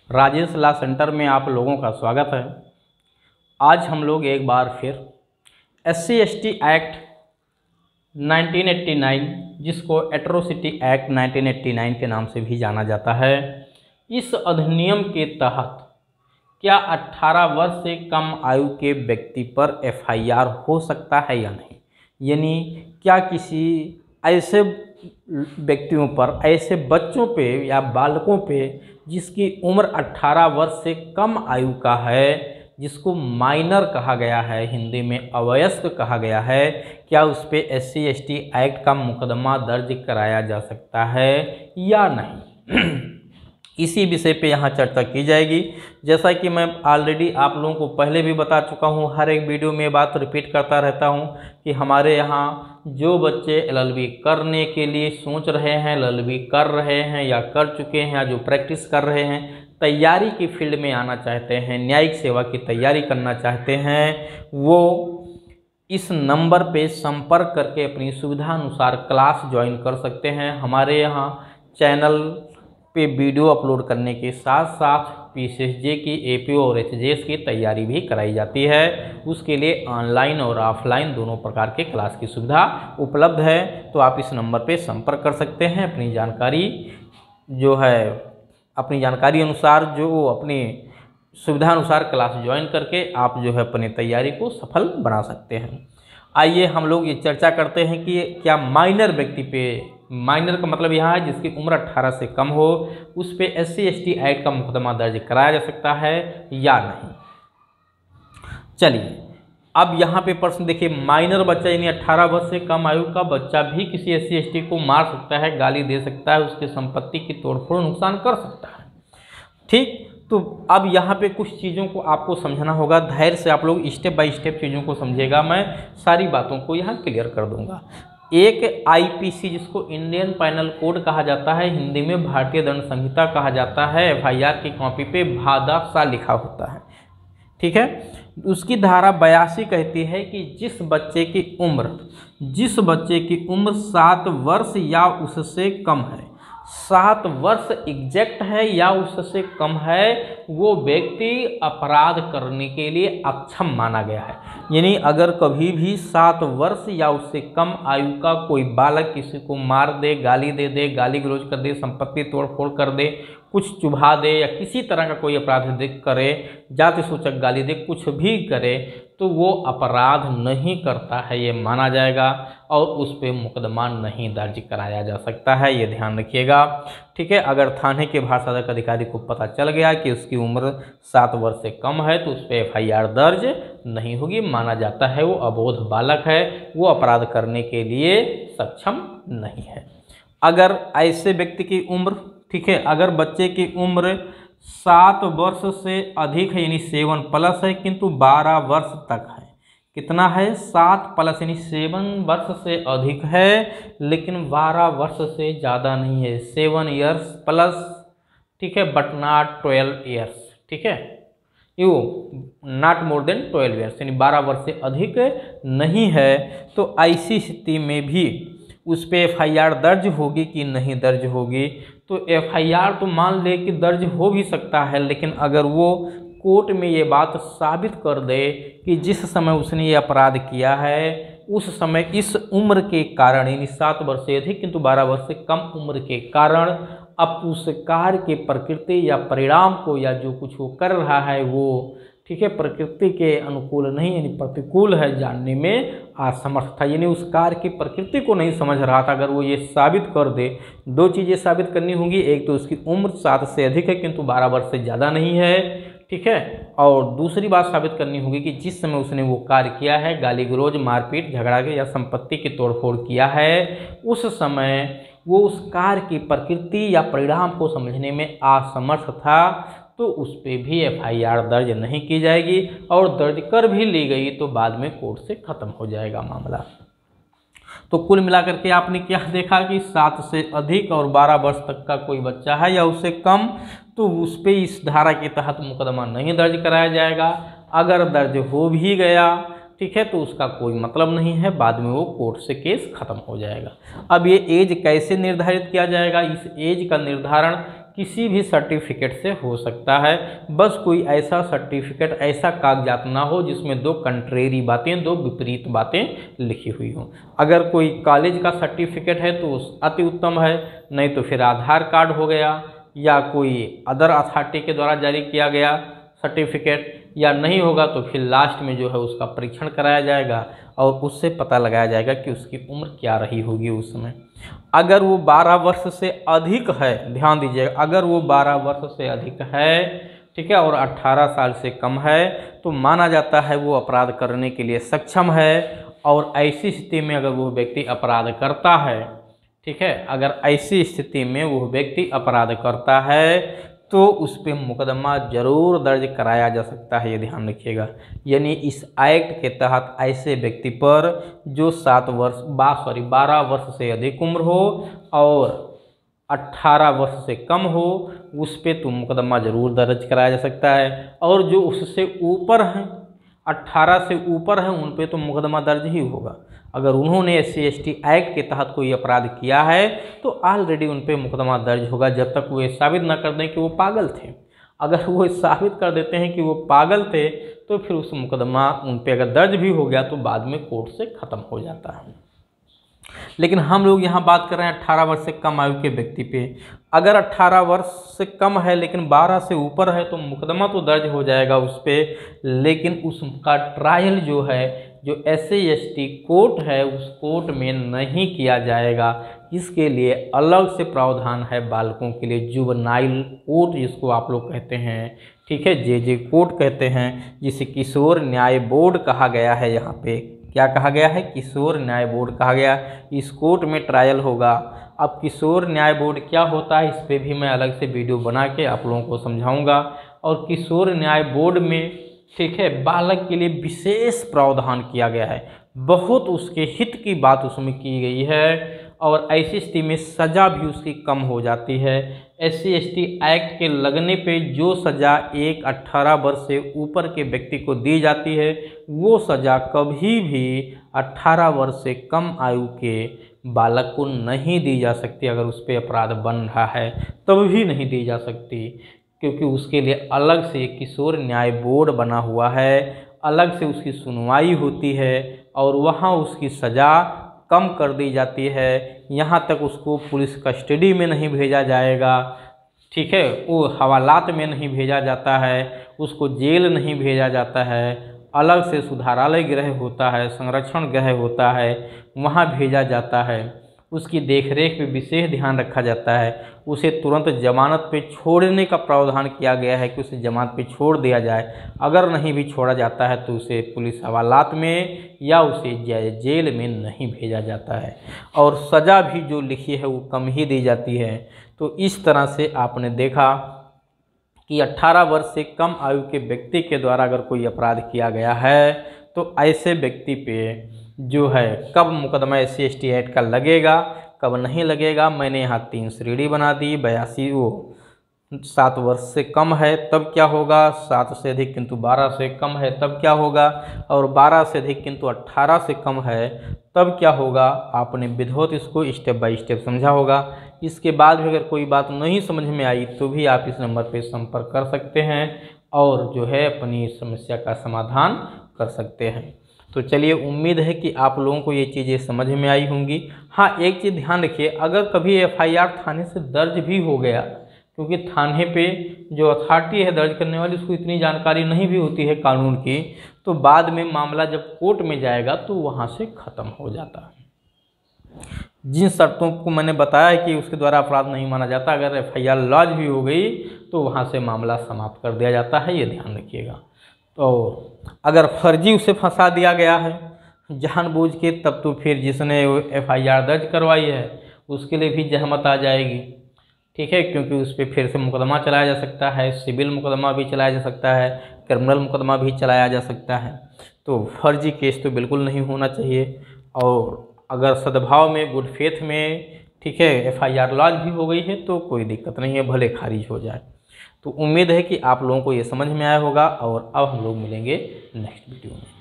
Rajesh law centre में आप लोगों का स्वागत है। आज हम लोग एक बार फिर SC/ST एक्ट 1989, जिसको एट्रोसिटी एक्ट 1989 के नाम से भी जाना जाता है, इस अधिनियम के तहत क्या 18 वर्ष से कम आयु के व्यक्ति पर FIR हो सकता है या नहीं। यानी क्या किसी ऐसे व्यक्तियों पर, ऐसे बच्चों पे या बालकों पे जिसकी उम्र 18 वर्ष से कम आयु का है, जिसको माइनर कहा गया है, हिंदी में अवयस्क कहा गया है, क्या उस पे SC/ST एक्ट का मुकदमा दर्ज कराया जा सकता है या नहीं। इसी विषय पे यहाँ चर्चा की जाएगी। जैसा कि मैं ऑलरेडी आप लोगों को पहले भी बता चुका हूँ, हर एक वीडियो में बात रिपीट करता रहता हूँ कि हमारे यहाँ जो बच्चे LLB करने के लिए सोच रहे हैं, LLB कर रहे हैं या कर चुके हैं, या जो प्रैक्टिस कर रहे हैं, तैयारी की फील्ड में आना चाहते हैं, न्यायिक सेवा की तैयारी करना चाहते हैं, वो इस नंबर पे संपर्क करके अपनी सुविधा अनुसार क्लास ज्वाइन कर सकते हैं। हमारे यहाँ चैनल पे वीडियो अपलोड करने के साथ साथ PCSJ की APO और HJS की तैयारी भी कराई जाती है। उसके लिए ऑनलाइन और ऑफलाइन दोनों प्रकार के क्लास की सुविधा उपलब्ध है। तो आप इस नंबर पे संपर्क कर सकते हैं। अपनी जानकारी जो है, अपनी जानकारी अनुसार जो अपनी सुविधा अनुसार क्लास ज्वाइन करके आप जो है अपनी तैयारी को सफल बना सकते हैं। आइए हम लोग ये चर्चा करते हैं कि क्या माइनर व्यक्ति पे, माइनर का मतलब यहाँ है जिसकी उम्र 18 से कम हो, उस पे SC/ST एक्ट का मुकदमा दर्ज कराया जा सकता है या नहीं। चलिए अब यहाँ पे प्रश्न देखिए, माइनर बच्चा यानी 18 वर्ष से कम आयु का बच्चा भी किसी SC/ST को मार सकता है, गाली दे सकता है, उसके संपत्ति की तोड़फोड़ नुकसान कर सकता है। ठीक, तो अब यहाँ पे कुछ चीज़ों को आपको समझना होगा। धैर्य से आप लोग स्टेप बाय स्टेप चीज़ों को समझिएगा, मैं सारी बातों को यहाँ क्लियर कर दूंगा। एक IPC, जिसको इंडियन पैनल कोड कहा जाता है, हिंदी में भारतीय दंड संहिता कहा जाता है, FIR की कॉपी पे भादा सा लिखा होता है, ठीक है। उसकी धारा 82 कहती है कि जिस बच्चे की उम्र 7 वर्ष या उससे कम है, 7 वर्ष एग्जैक्ट है या उससे कम है, वो व्यक्ति अपराध करने के लिए अक्षम माना गया है। यानी अगर कभी भी 7 वर्ष या उससे कम आयु का कोई बालक किसी को मार दे, गाली दे दे, गाली गलौज कर दे, संपत्ति तोड़फोड़ कर दे, कुछ चुभा दे या किसी तरह का कोई अपराध करे, जाति सूचक गाली दे, कुछ भी करे, तो वो अपराध नहीं करता है ये माना जाएगा और उस पर मुकदमा नहीं दर्ज कराया जा सकता है। ये ध्यान रखिएगा, ठीक है। अगर थाने के भारसाधक अधिकारी को पता चल गया कि उसकी उम्र 7 वर्ष से कम है तो उस पर FIR दर्ज नहीं होगी, माना जाता है वो अबोध बालक है, वो अपराध करने के लिए सक्षम नहीं है। अगर ऐसे व्यक्ति की उम्र, ठीक है, अगर बच्चे की उम्र 7 वर्ष से अधिक है यानी 7+ है, किंतु 12 वर्ष तक है, कितना है 7+ यानी 7 वर्ष से अधिक है लेकिन 12 वर्ष से ज़्यादा नहीं है, 7 years प्लस, ठीक है, बट नॉट 12 years, ठीक है, you not more than 12 years यानी 12 वर्ष से अधिक नहीं है। तो ऐसी स्थिति में भी उस पर FIR दर्ज होगी कि नहीं दर्ज होगी। तो FIR तो मान ले कि दर्ज हो भी सकता है, लेकिन अगर वो कोर्ट में ये बात साबित कर दे कि जिस समय उसने ये अपराध किया है उस समय इस उम्र के कारण, यानी 7 वर्ष से अधिक किंतु 12 वर्ष से कम उम्र के कारण, अब उस कार्य के प्रकृति या परिणाम को या जो कुछ वो कर रहा है वो, ठीक है, प्रकृति के अनुकूल नहीं यानी प्रतिकूल है, जानने में असमर्थ था, यानी उस कार्य की प्रकृति को नहीं समझ रहा था। अगर वो ये साबित कर दे, 2 चीज़ें साबित करनी होंगी, एक तो उसकी उम्र 7 से अधिक है किंतु 12 वर्ष से ज़्यादा नहीं है, ठीक है, और दूसरी बात साबित करनी होगी कि जिस समय उसने वो कार्य किया है, गाली गलौज, मारपीट, झगड़ा के या संपत्ति की तोड़फोड़ किया है, उस समय वो उस कार्य की प्रकृति या परिणाम को समझने में असमर्थ था, तो उस पर भी FIR दर्ज नहीं की जाएगी और दर्ज कर भी ली गई तो बाद में कोर्ट से ख़त्म हो जाएगा मामला। तो कुल मिलाकर के आपने क्या देखा कि 7 से अधिक और 12 वर्ष तक का कोई बच्चा है या उससे कम, तो उस पर इस धारा के तहत मुकदमा नहीं दर्ज कराया जाएगा। अगर दर्ज हो भी गया, ठीक है, तो उसका कोई मतलब नहीं है, बाद में वो कोर्ट से केस खत्म हो जाएगा। अब ये एज कैसे निर्धारित किया जाएगा? इस एज का निर्धारण किसी भी सर्टिफिकेट से हो सकता है। बस कोई ऐसा सर्टिफिकेट, ऐसा कागजात ना हो जिसमें दो कंट्रेरी बातें, दो विपरीत बातें लिखी हुई हों। अगर कोई कॉलेज का सर्टिफिकेट है तो अति उत्तम है, नहीं तो फिर आधार कार्ड हो गया या कोई अदर अथॉरिटी के द्वारा जारी किया गया सर्टिफिकेट, या नहीं होगा तो फिर लास्ट में जो है उसका परीक्षण कराया जाएगा और उससे पता लगाया जाएगा कि उसकी उम्र क्या रही होगी उस समय। अगर वो 12 वर्ष से अधिक है, ध्यान दीजिएगा, अगर वो 12 वर्ष से अधिक है, ठीक है, और 18 साल से कम है तो माना जाता है वो अपराध करने के लिए सक्षम है। और ऐसी स्थिति में अगर वो व्यक्ति अपराध करता है, ठीक है, अगर ऐसी स्थिति में वो व्यक्ति अपराध करता है तो उस पर मुकदमा जरूर दर्ज कराया जा सकता है, ये ध्यान रखिएगा। यानी इस एक्ट के तहत ऐसे व्यक्ति पर जो 12 वर्ष से अधिक उम्र हो और 18 वर्ष से कम हो, उस पर तो मुकदमा जरूर दर्ज कराया जा सकता है। और जो उससे ऊपर हैं, 18 से ऊपर हैं, उन पे तो मुकदमा दर्ज ही होगा। अगर उन्होंने SC/ST एक्ट के तहत कोई अपराध किया है तो ऑलरेडी उन पे मुकदमा दर्ज होगा, जब तक वो ये साबित ना कर दें कि वो पागल थे। अगर वो साबित कर देते हैं कि वो पागल थे तो फिर उस मुकदमा उन पे अगर दर्ज भी हो गया तो बाद में कोर्ट से ख़त्म हो जाता है। लेकिन हम लोग यहाँ बात कर रहे हैं 18 वर्ष से कम आयु के व्यक्ति पे। अगर 18 वर्ष से कम है लेकिन 12 से ऊपर है तो मुकदमा तो दर्ज हो जाएगा उस पर, लेकिन उसका ट्रायल जो है, जो SC/ST कोर्ट है, उस कोर्ट में नहीं किया जाएगा। इसके लिए अलग से प्रावधान है बालकों के लिए, जुवेनाइल कोर्ट जिसको आप लोग कहते हैं, ठीक है, JJ कोर्ट कहते हैं, जिसे किशोर न्याय बोर्ड कहा गया है। यहाँ पे क्या कहा गया है? किशोर न्याय बोर्ड कहा गया। इस कोर्ट में ट्रायल होगा। अब किशोर न्याय बोर्ड क्या होता है, इस पर भी मैं अलग से वीडियो बना के आप लोगों को समझाऊंगा। और किशोर न्याय बोर्ड में, ठीक है, बालक के लिए विशेष प्रावधान किया गया है, बहुत उसके हित की बात उसमें की गई है। और ऐसी स्थिति में सज़ा भी उसकी कम हो जाती है। SC/ST एक्ट के लगने पे जो सज़ा एक 18 वर्ष से ऊपर के व्यक्ति को दी जाती है, वो सज़ा कभी भी 18 वर्ष से कम आयु के बालक को नहीं दी जा सकती। अगर उस पर अपराध बन रहा है तब भी नहीं दी जा सकती, क्योंकि उसके लिए अलग से किशोर न्याय बोर्ड बना हुआ है, अलग से उसकी सुनवाई होती है और वहाँ उसकी सज़ा कम कर दी जाती है। यहाँ तक उसको पुलिस कस्टडी में नहीं भेजा जाएगा, ठीक है, वो हवालात में नहीं भेजा जाता है, उसको जेल नहीं भेजा जाता है, अलग से सुधारालय गृह होता है, संरक्षण गृह होता है, वहाँ भेजा जाता है। उसकी देखरेख पे विशेष ध्यान रखा जाता है। उसे तुरंत जमानत पे छोड़ने का प्रावधान किया गया है कि उसे जमानत पे छोड़ दिया जाए। अगर नहीं भी छोड़ा जाता है तो उसे पुलिस हवालात में या उसे जेल में नहीं भेजा जाता है। और सज़ा भी जो लिखी है वो कम ही दी जाती है। तो इस तरह से आपने देखा कि 18 वर्ष से कम आयु के व्यक्ति के द्वारा अगर कोई अपराध किया गया है तो ऐसे व्यक्ति पे जो है कब मुकदमा SC/ST एक्ट का लगेगा, कब नहीं लगेगा, मैंने यहाँ 3 श्रेणी बना दी। 82 वो 7 वर्ष से कम है तब क्या होगा, 7 से अधिक किंतु 12 से कम है तब क्या होगा, और 12 से अधिक किंतु 18 से कम है तब क्या होगा। आपने विधिवत इसको स्टेप बाय स्टेप समझा होगा। इसके बाद भी अगर कोई बात नहीं समझ में आई तो भी आप इस नंबर पर संपर्क कर सकते हैं और जो है अपनी समस्या का समाधान कर सकते हैं। तो चलिए, उम्मीद है कि आप लोगों को ये चीज़ें समझ में आई होंगी। हाँ, एक चीज़ ध्यान रखिए, अगर कभी FIR थाने से दर्ज भी हो गया, क्योंकि थाने पे जो अथॉरिटी है दर्ज करने वाली, उसको इतनी जानकारी नहीं भी होती है कानून की, तो बाद में मामला जब कोर्ट में जाएगा तो वहाँ से ख़त्म हो जाता है। जिन शर्तों को मैंने बताया है कि उसके द्वारा अपराध नहीं माना जाता, अगर FIR लॉज भी हो गई तो वहाँ से मामला समाप्त कर दिया जाता है, ये ध्यान रखिएगा। तो अगर फर्जी उसे फंसा दिया गया है जानबूझ के, तब तो फिर जिसने FIR दर्ज करवाई है उसके लिए भी जहमत आ जाएगी, ठीक है, क्योंकि उस पर फिर से मुकदमा चलाया जा सकता है, सिविल मुकदमा भी चलाया जा सकता है, क्रिमिनल मुकदमा भी चलाया जा सकता है। तो फर्जी केस तो बिल्कुल नहीं होना चाहिए। और अगर सद्भाव में, गुड फेथ में, ठीक है, FIR लॉज भी हो गई है तो कोई दिक्कत नहीं है, भले खारिज हो जाए। तो उम्मीद है कि आप लोगों को ये समझ में आया होगा और अब हम लोग मिलेंगे नेक्स्ट वीडियो में।